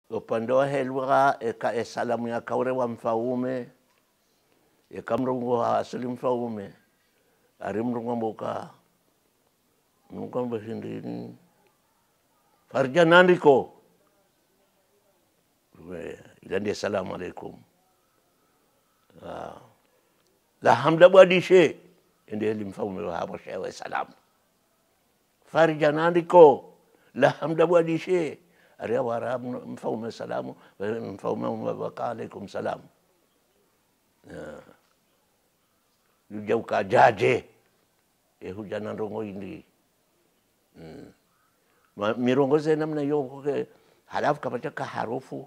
upande wa helwa eka salamu ya kaure wa mfaume ekamrungu asili mfaume arimrungu mboka mnukambo hindini farja nandiko ilandi assalamu alaikum la hamda bwadishe ende limfaume wa hapo shewe salamu farja nandiko la hamda bwadishe aria warab mfaume salamu mfaume wa alaikum salam yujauka jaje hujana ndongo indi mirongoze namna hiyo halafu kapata harufu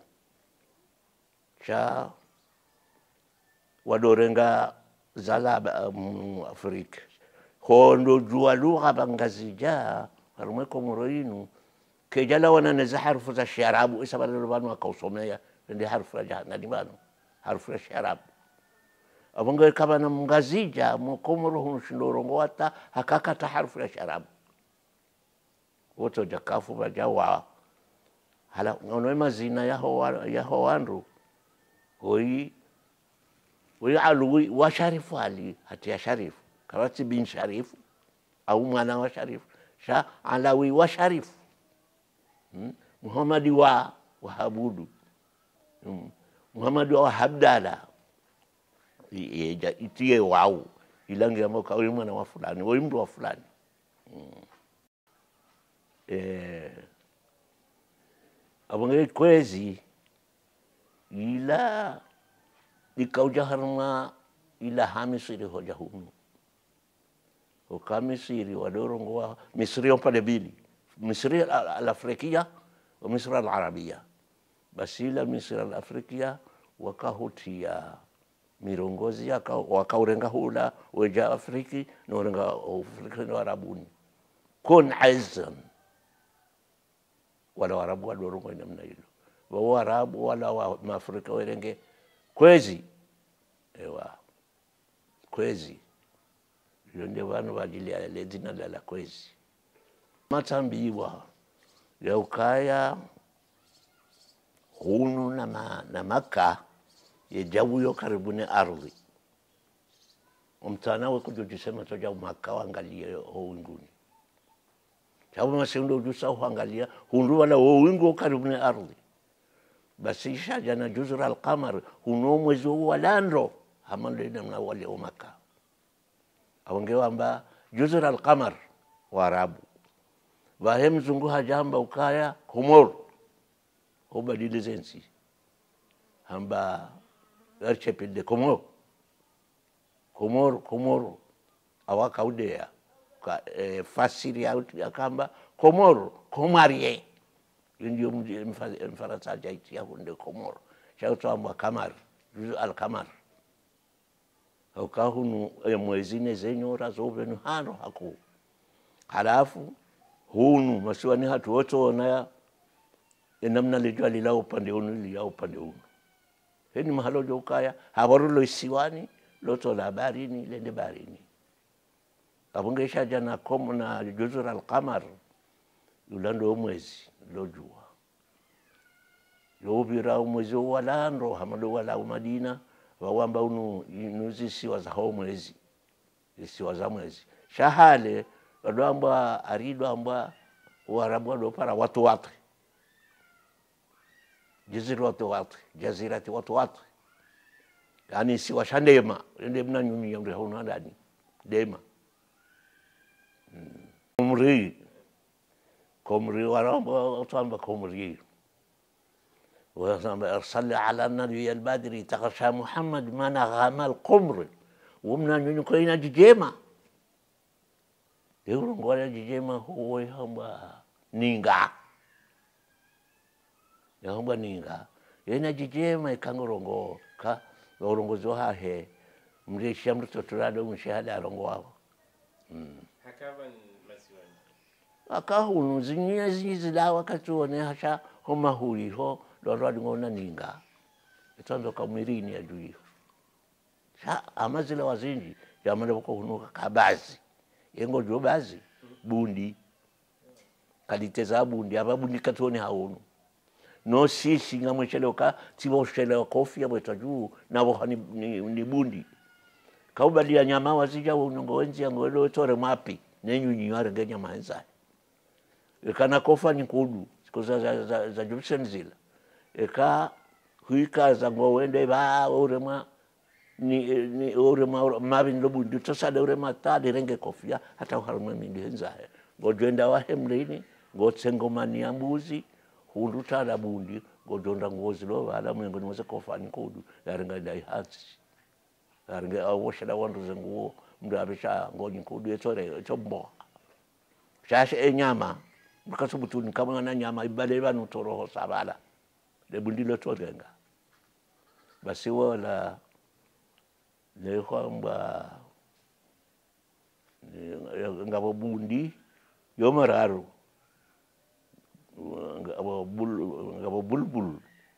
cha wadorenga zala Afrika hondo jua lugha bangazija harumwe komoroinu kejala wana neza harufu za sharabu isabala lubanu akausomea ndi harufu ya jahannami bano harufu ya sharabu abonga kama na mngazija mkomoro hunshindorongo hata hakakata harufu ya sharabu wote jakafu bajawa hala ngono mazina ya howandu hoi alwi wa sharifu ali hati ya sharifu karati bin sharifu au mwana wa sharifu sha alawi wa sharifu Muhammadi wa habudu Muhammadi wa habdala itie wau ilangi ya moka uyu mwana wa fulani uyu mtu wa fulani abonge kwezi ila ikauja harma ila hamisiri hoja hunu ukamisiri wadorongo wa misri mpale bili misri al-afrikia wa misri al-arabia basila misri al-afrikia wakahutia mirongozi wakaurenga hula weja afriki na urenga afrika na arabuni kun aizan wala warabu wadorongo namna hilo wa warabu wala wa maafrika werenge kwezi ewa kwezi ndio wanu wajilia ledina la kwezi matambiwa ya ukaya hunu na maka ya jawu karibuni ardhi umtana kujisema toja maka waangalie wingu sababu masindo jusa huangalia hundu wala wingu karibuni ardhi basi shaja na juzra al-qamar huno mwezi walando hamande namna wale maka awangeamba juzra al-qamar warabu wahem zungu hajamba ukaya komor obadile zensi hamba archipel de komor awaka udea fasiri akamba komarie ndio mfaransa jaiti ya hunde komor chautwa kamar juzu al-kamar ukahunu mwezi nezenyora zovenu hano haku halafu hunu masiwani hatu wote wana namna lijua lila upande unu liya upande unu heni mahalo jokaya hawarulo isiwani loto la barini lende barini abungesha jana komu na juzura al-qamar yulando mwezi lojua lobira mwezi walando hamado wala umadina wawamba unu nuzi siwa za mwezi siwa za mwezi shahale wadamba arido amba warabu wadopara watu jazirati watu yani siwa shandema ende mna nyumi ya mrehuna ndani dema komri waramba utamba komri وصلى على النبي البدري تغشى محمد ما نغام القمر ومن نكوينا جيما يقولون قال جيما هو يهمبا نينغا يهمبا نينغا ينا جيما يكانغورونغو كا غورونغو زوها هي مريشيا مرتوترادو مشهاده رونغو hakaban masiwani akahunu zinyia zilawa katuone hasha homa huli ho lorwadi ngona ninga itondo kamirini ya juu sa amazila wazinji yamale ko hunuka kabazi yengo jo bazi bundi kalite za bundi ababundi katone haunu no sisi ngamwechelewa tiwa ushelewa kofi ya bweta juu nabo ni bundi kaubali ya nyama wazija unongo wenzi ngolo tore mapi nenyu nyiware ngenya manza ekana kofa ni kudu koza za Judson zila eka huika za ngo wende ba urema ni urema mabin lobundi tosale urema tade renge kofia hata uharuma mingi henza ngojenda wa hemlini ngotsengo ya mbuzi hunduta la bundi ngojonda ngozi lo bala mwengo nimose kofa ni kudu yarenga dai hatsi yarenga awoshela wandu zenguo mndu abisha ngonyi kudu etore chombo shashe enyama mukasubutuni kama na nyama ibale banu toroho sabala le bundi lo torenga basi wala le kwamba ngabo bundi yomararu ngabo bulbul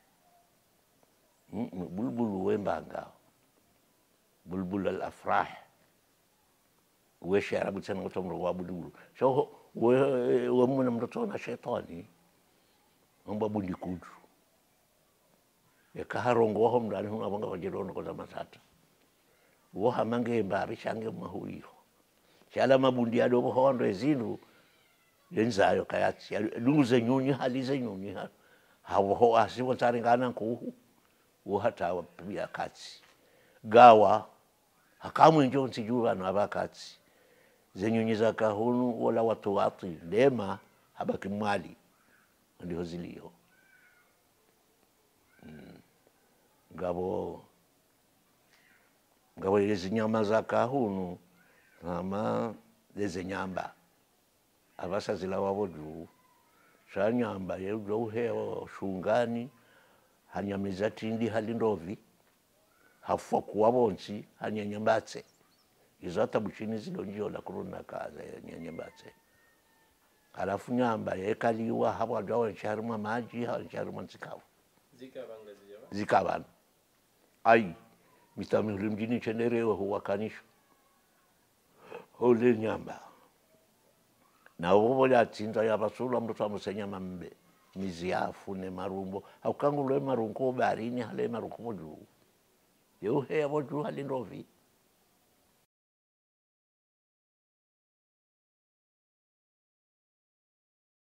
wembanga bulbul al afrah weshi arabu sana kutomro wa bulbul so we mwana mtoto na shetani amba bundi kudu ekaharongo ho mndani hu abanga bajirono ko zamasata wo hamange mbabi shange mahuyo chala mabundi ado ho ndo ezinu yenzayo kayatsi luze nyunyi halize nyunyi hawo asiwo tsaringana ku wo hata pia katsi gawa hakamwe njo nsijua na abakatsi zenyunyi za kahunu wala watu wati lema habaki mwali ndio zilio ngabo hizi nyama za kahunu ama leze nyamba abasa zila wabodu shanyamba yedo hewa shungani hanyamiza tindi halindovi hafa kuwabonsi hanyanyambatse izata buchini zilonjio la kuruna kaza nyanyambatse alafu nyamba yekaliwa hapo dawa charuma maji ha charuma nzikawa zikabana ai mitamuri mjini chenderewe huwa kanisho ole nyamba na ubola tinza ya basula mtu amusenya mambe miziafu ne marumbo aukangu le marunko barini hale marunko juu yo he abo juu halindovi